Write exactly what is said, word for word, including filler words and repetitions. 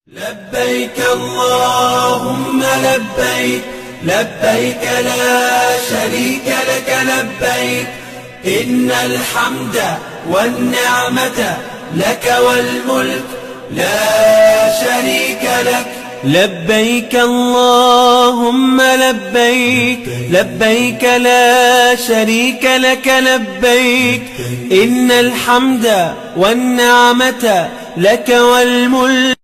لبيك اللهم لبيك لبيك لا شريك لك لبيك إن الحمد والنعمة لك والملك لا شريك لك. لبيك اللهم لبيك لبيك لا شريك لك لبيك إن الحمد والنعمة لك والملك